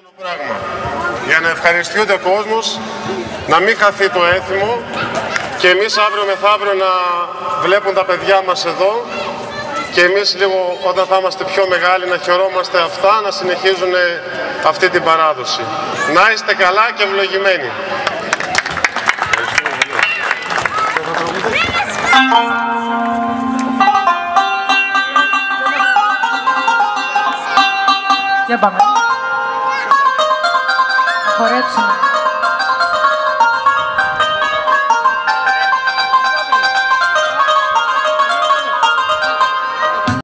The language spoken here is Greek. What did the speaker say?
Πράγμα. Για να ευχαριστιούνται ο κόσμος, να μην χαθεί το έθιμο και εμείς αύριο μεθαύριο να βλέπουν τα παιδιά μας εδώ και εμείς λίγο όταν θα είμαστε πιο μεγάλοι να χαιρόμαστε αυτά, να συνεχίζουν αυτή την παράδοση. Να είστε καλά και ευλογημένοι. Για πάμε. Χορέψουμε.